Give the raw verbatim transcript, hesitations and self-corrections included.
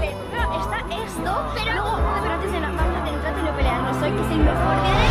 ver, claro, está esto, pero luego, pero antes de nada, vamos a centrarnos en no pelearnos. Soy que soy mejor que